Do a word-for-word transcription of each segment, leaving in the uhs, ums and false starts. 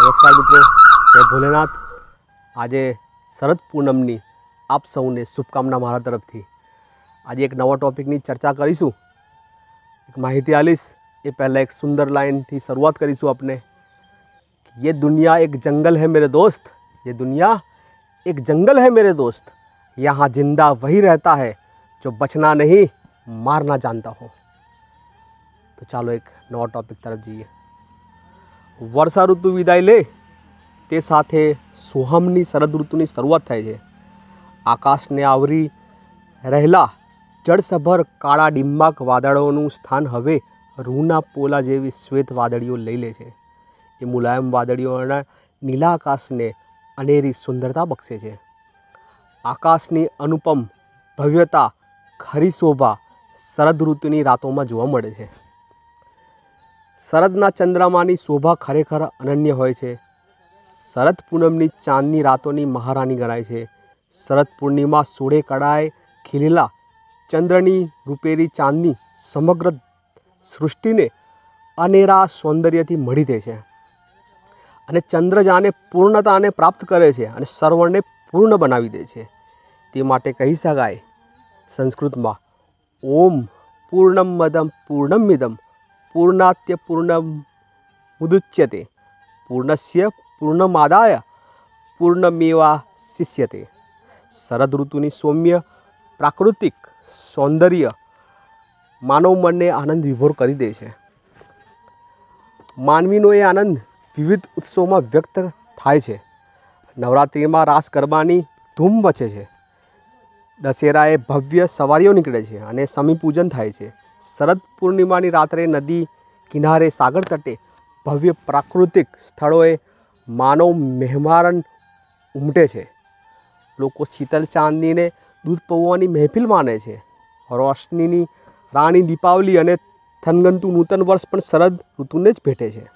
નમસ્કાર મિત્રો, જય ભોલેનાથ। આજે શરદ પૂનમની આપ સૌને શુભકામના મારા તરફથી। આજે એક નવા ટોપિકની ચર્ચા કરીશું, એક માહિતી આલીશ। એ પહેલાં એક સુંદર લાઇનથી શરૂઆત કરીશું આપણે। ये दुनिया एक जंगल है मेरे दोस्त, ये दुनिया एक जंगल है मेरे दोस्त, यहाँ जिंदा वही रहता है जो बचना नहीं मारना जानता हो। तो ચાલો એક નવા ટોપિક તરફ જઈએ। વર્ષા ઋતુ વિદાય લે તે સાથે સોહમની શરદ ઋતુની શરૂઆત થાય છે। આકાશને આવરી રહેલા જળસભર કાળા ડિંબાક વાદળોનું સ્થાન હવે રૂના પોલા જેવી શ્વેત વાદળીઓ લઈ લે છે। એ મુલાયમ વાદળીઓના નીલા આકાશને અનેરી સુંદરતા બક્ષે છે। આકાશની અનુપમ ભવ્યતા, ખરી શોભા શરદ ઋતુની રાતોમાં જોવા મળે છે। શરદના ચંદ્રમાની શોભા ખરેખર અનન્ય હોય છે। શરદ પૂનમની ચાંદની રાતોની મહારાણી ગણાય છે। શરદ પૂર્ણિમા સોળે કળાએ ખીલેલા ચંદ્રની રૂપેરી ચાંદની સમગ્ર સૃષ્ટિને અનેરા સૌંદર્યથી મળી દે છે અને ચંદ્ર જાણે પૂર્ણતાને પ્રાપ્ત કરે છે અને સર્વને પૂર્ણ બનાવી દે છે। તે માટે કહી શકાય સંસ્કૃતમાં, ઓમ પૂર્ણમદમ પૂર્ણમિદમ પૂર્ણાત્ય પૂર્ણમ મુદુચ્યતે પૂર્ણસ્ય પૂર્ણમાદાય પૂર્ણમેવા શિષ્યતે। શરદ ઋતુની સૌમ્ય પ્રાકૃતિક સૌંદર્ય માનવ મનને આનંદ વિભોર કરી દે છે। માનવીનો એ આનંદ વિવિધ ઉત્સવોમાં વ્યક્ત થાય છે। નવરાત્રિમાં રાસ ગરબાની ધૂમ મચે છે। દશેરાએ ભવ્ય સવારીઓ નીકળે છે અને સમી પૂજન થાય છે। શરદ પૂર્ણિમાની રાત્રે નદી કિનારે, સાગર તટે, ભવ્ય પ્રાકૃતિક સ્થળોએ માનવ મહેમાન ઉમટે છે। લોકો શીતલ ચાંદનીને દૂધ પૌવાની મહેફિલ માને છે। રોશનીની રાણી દીપાવલી અને થનગનતું નૂતન વર્ષ પણ શરદ ઋતુને જ ભેટે છે।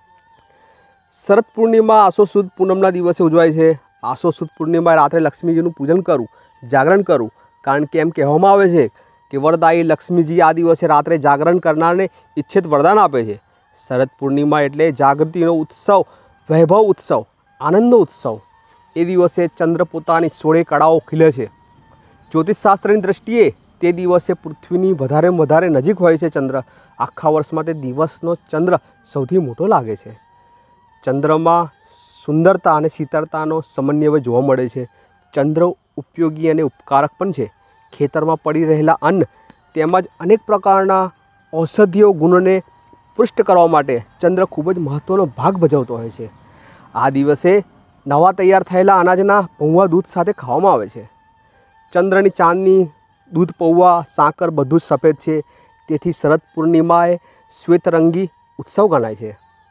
શરદ પૂર્ણિમા આસો સુદ પૂનમના દિવસે ઉજવાય છે। આસો સુદ પૂર્ણિમાએ રાત્રે લક્ષ્મીજીનું પૂજન કરવું, જાગરણ કરવું, કારણ કે એમ કહેવામાં આવે છે કે વરદાયી લક્ષ્મીજી આ દિવસે રાત્રે જાગરણ કરનારને ઈચ્છિત વરદાન આપે છે। શરદ પૂર્ણિમા એટલે જાગૃતિનો ઉત્સવ, વૈભવ ઉત્સવ, આનંદનો ઉત્સવ। એ દિવસે ચંદ્ર પોતાની સોળે કળાઓ ખીલે છે। જ્યોતિષશાસ્ત્રની દ્રષ્ટિએ તે દિવસે પૃથ્વીની વધારેમાં વધારે નજીક હોય છે। ચંદ્ર આખા વર્ષમાં તે દિવસનો ચંદ્ર સૌથી મોટો લાગે છે। ચંદ્રમાં સુંદરતા અને શીતળતાનો સમન્વય જોવા મળે છે। ચંદ્ર ઉપયોગી અને ઉપકારક પણ છે। ખેતરમાં પડી રહેલા અન્ન તેમજ અનેક પ્રકારના ઔષધીય ગુણોને પુષ્ટ કરવા માટે ચંદ્ર ખૂબ જ મહત્ત્વનો ભાગ ભજવતો હોય છે। આ દિવસે નવા તૈયાર થયેલા અનાજના પૌવા દૂધ સાથે ખાવામાં આવે છે। ચંદ્રની ચાંદની, દૂધ પૌવા, સાકર બધું જ સફેદ છે। તેથી શરદ પૂર્ણિમાએ શ્વેતરંગી ઉત્સવ ગણાય છે।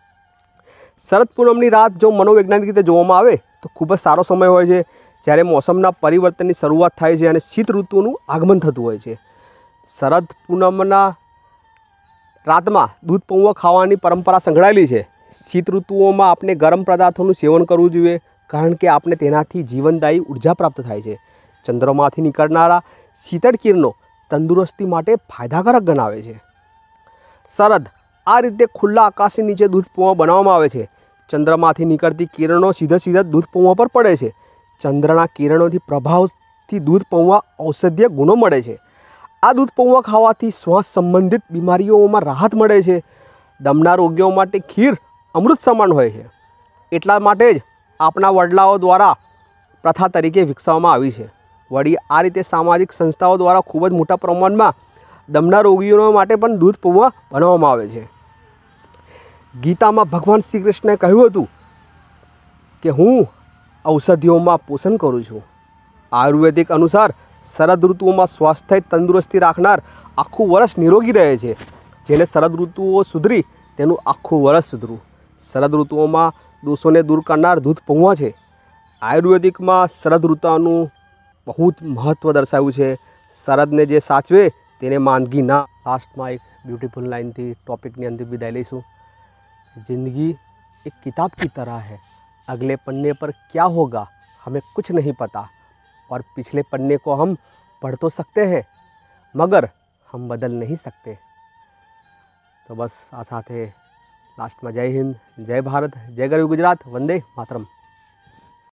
શરદ પૂનમની રાત જો મનોવૈજ્ઞાનિક રીતે જોવામાં આવે તો ખૂબ જ સારો સમય હોય છે, જ્યારે મોસમના પરિવર્તનની શરૂઆત થાય છે અને શીત ઋતુનું આગમન થતું હોય છે। શરદ પૂનમના રાતમાં દૂધ પૌવા ખાવાની પરંપરા સંકળાયેલી છે। શીત ઋતુઓમાં આપણે ગરમ પદાર્થોનું સેવન કરવું જોઈએ, કારણ કે આપણે તેનાથી જીવનદાયી ઉર્જા પ્રાપ્ત થાય છે। ચંદ્રમાંથી નીકળનારા શીતળ કિરણો તંદુરસ્તી માટે ફાયદાકારક ગણાવે છે। શરદ આ રીતે ખુલ્લા આકાશની નીચે દૂધ પૌવા બનાવવામાં આવે છે। ચંદ્રમાંથી નીકળતી કિરણો સીધા સીધા દૂધ પૌવા પર પડે છે। ચંદ્રના કિરણોથી પ્રભાવથી દૂધ પૌવા ઔષધીય ગુણો મળે છે। આ દૂધ પૌવા ખાવાથી શ્વાસ સંબંધિત બીમારીઓમાં રાહત મળે છે। દમના રોગીઓ માટે ખીર અમૃત સમાન હોય છે। એટલા માટે જ આપણા વડલાઓ દ્વારા પ્રથા તરીકે વિકસાવવામાં આવી છે। વળી આ રીતે સામાજિક સંસ્થાઓ દ્વારા ખૂબ જ મોટા પ્રમાણમાં દમના રોગીઓ માટે પણ દૂધ પૌવા બનાવવામાં આવે છે। ગીતામાં ભગવાન શ્રી કૃષ્ણએ કહ્યું હતું કે હું ઔષધિઓમાં પોષણ કરું છું। આયુર્વેદિક અનુસાર શરદ ઋતુઓમાં સ્વાસ્થ્ય તંદુરસ્તી રાખનાર આખું વર્ષ નિરોગી રહે છે। જેને શરદ ઋતુઓ સુધરી તેનું આખું વર્ષ સુધરું। શરદ ઋતુઓમાં દોષોને દૂર કરનાર દૂધ પૌવા છે। આયુર્વેદિકમાં શરદ ઋતુનું બહુ જ મહત્ત્વ દર્શાવ્યું છે। શરદને જે સાચવે તેને માંદગી ના। લાસ્ટમાં એક બ્યુટીફુલ લાઇનથી ટોપિકની અંતિમ વિદાય લઈશું। જિંદગી એક કિતાબ की तरह है, अगले पन्ने पर क्या होगा हमें कुछ नहीं पता, और पिछले पन्ने को हम पढ़ तो सकते हैं मगर हम बदल नहीं सकते। तो बस आ साथे લાસ્ટમાં જય હિન્દ, જય ભારત, જય ગરવી ગુજરાત, વંદે માતરમ.